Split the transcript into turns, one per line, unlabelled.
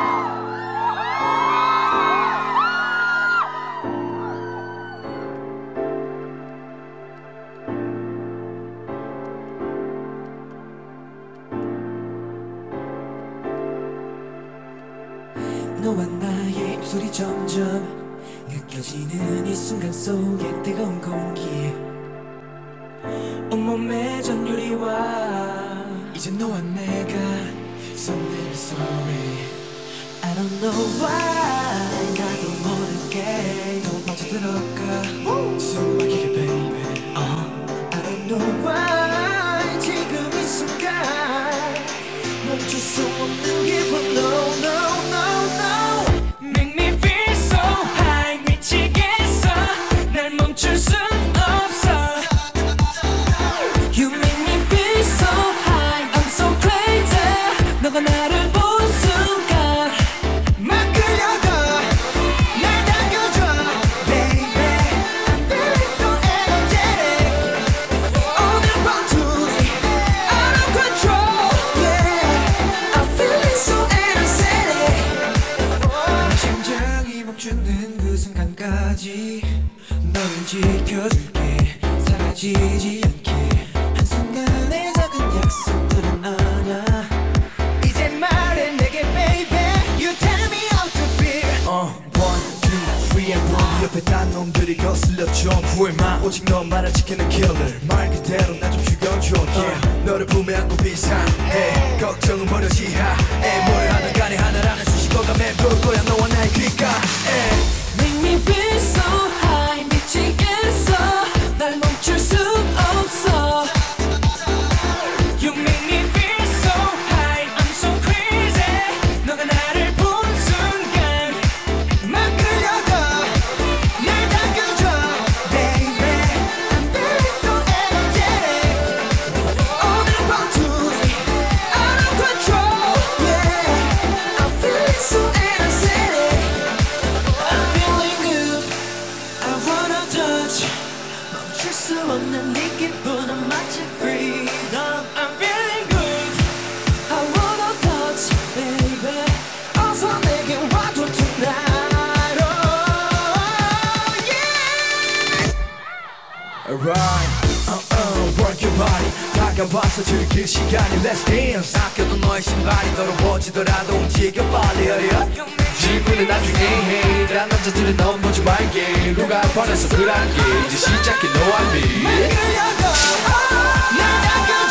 너와 나의 입술이 점점 느껴지는 이 순간 속에 뜨거운 공기 온몸에 전율이와 이제 너와 내가 손내릴 story I don't know why 나도 모르게 더 빠져들어가 숨 막히게 baby I don't know why 지금 이 순간 멈출 수 없는 기분 no no no no Make me feel so high 미치겠어 날 멈출 순 없어 You make me feel so high I'm so crazy 너가 나를 본 순간 막 끌려가 날 당겨줘 Baby I'm feeling so energetic 오늘 밤 둘이 out of control Yeah I'm feeling so energetic 내 심장이 멈추는 그 순간까지 너를 지켜줄게 사라지지 않게 한순간의 작은 약속들은 아냐 이제 말해 내게 baby You tell me how to feel
1, 2, 3 and 1 옆에 딴 놈들이 거슬려 좀 후회만 오직 너만을 지키는 killer 말 그대로 나 좀 죽여줘 yeah. 너를 품에 안고 비상해 걱정은 버려 지하에 뭘 하든 간에 하나라는 수식어가 맴돌 거야 너와 나의 귓가에
Make me feel so high 미치겠어 날 멈출 수 없어 You make me feel so high I'm so crazy 너가 나를 본 순간 막 끌려가 날 당겨줘 Baby I'm feeling so energetic 오늘 밤 둘이 out of control Yeah I'm feeling so energetic I'm feeling good I wanna touch 멈출 수 없는 네 기분은 마치 freedom I'm feeling good I wanna touch baby 어서 내게 와줘 tonight Oh yeah
Alright work your body 다가와서 즐길 시간이 Let's dance 아껴도 너의 신발이 더러워지더라도 움직여 빨리 hurry up 지구는 나중에 해 다른 남자들은 넘보지 말게 누가 보내서 그런 게 이제 시작해 너와 me
날 끌려가 날 당겨줘